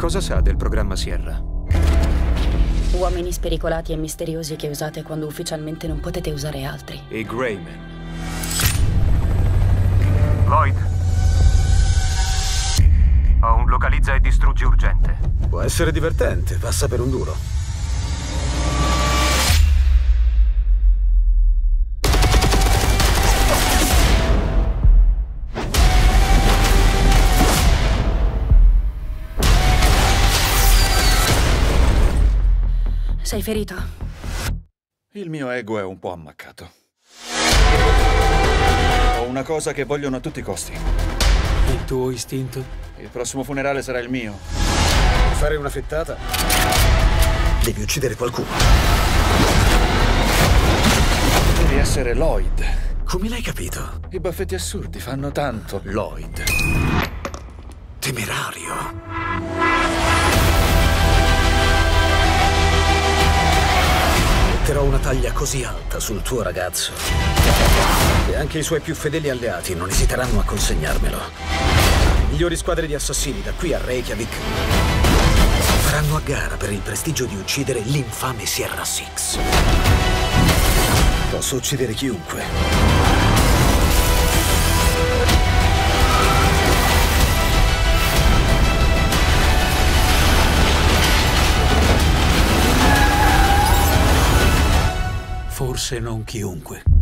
Cosa sa del programma Sierra? Uomini spericolati e misteriosi che usate quando ufficialmente non potete usare altri. I Greymen. Lloyd. Ho un localizza e distruggi urgente. Può essere divertente, passa per un duro. Sei ferito? Il mio ego è un po' ammaccato. Ho una cosa che vogliono a tutti i costi. Il tuo istinto? Il prossimo funerale sarà il mio. Per fare una fettata devi uccidere qualcuno. Devi essere Lloyd. Come l'hai capito? I baffetti assurdi fanno tanto. Lloyd. Temerario. Metterò una taglia così alta sul tuo ragazzo che anche i suoi più fedeli alleati non esiteranno a consegnarmelo. Le migliori squadre di assassini da qui a Reykjavik faranno a gara per il prestigio di uccidere l'infame Sierra Six. Posso uccidere chiunque. Forse non chiunque.